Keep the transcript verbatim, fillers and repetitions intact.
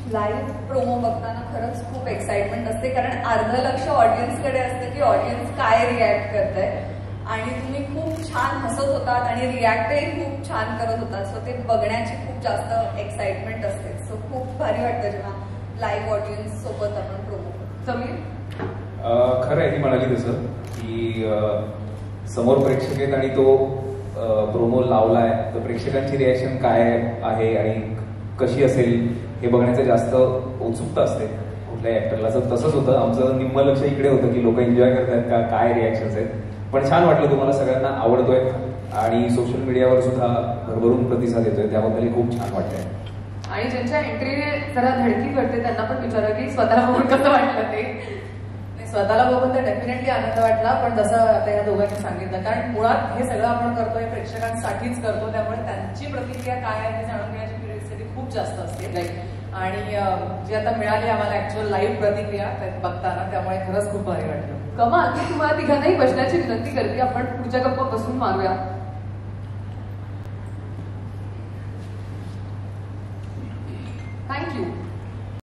Live promo बघताना खरंच खूप एक्साइटमेंट असते, कारण अर्ध लक्ष ऑडियन्सकडे असतं की ऑडियन्स काय रिॲक्ट करत आहे. आणि तुम्ही खूप छान हसत होतात आणि रिॲक्टही खूप छान करत होतात. सो ते बघण्याची खूप जास्त एक्साइटमेंट असते. सो खूप भारी वाटतं जेव्हा लाईव्ह ऑडियन्स सोबत आपण प्रोमो. समीर, खरं आहे ती म्हणाली तसं की समोर प्रेक्षक आहेत आणि तो प्रोमो लावलाय तर प्रेक्षकांची रिॲक्शन काय आहे आणि कशी असेल हे बघण्याचं जास्त उत्सुकता असते कुठल्याही ऍक्टरला. तर तसंच होतं, आमचं निम्म लक्ष इकडे होतं की लोक एन्जॉय करतात का, काय रिॲक्शन्स आहेत. पण छान वाटलं, तुम्हाला सगळ्यांना आवडतोय आणि सोशल मीडियावर सुद्धा भरभरून प्रतिसाद येतोय, त्याबद्दल खूप छान वाटतंय. आणि ज्यांच्या एंट्रीने जरा धडकी करते त्यांना पण विचारा की स्वतःला बघून कसं वाटलं ते. स्वतःला बघून तर डेफिनेटली आनंद वाटला, पण जसं आता या दोघांनी सांगितलं, कारण मुळात हे सगळं आपण करतोय प्रेक्षकांसाठीच करतो, त्यामुळे त्यांची प्रतिक्रिया काय आहे हे जाणून घेण्याची क्युरिओसिटी खूप जास्त असते. लाईक आणि जी आता मिळाली आम्हाला ऍक्च्युअल लाईव्ह प्रतिक्रिया बघताना, त्यामुळे खरंच खूप भारी वाटलं. कमाल. मी तुम्हाला तिघांनाही बसण्याची विनंती करते, आपण पुढच्या गप्पा बसून मारूया. थँक्यू.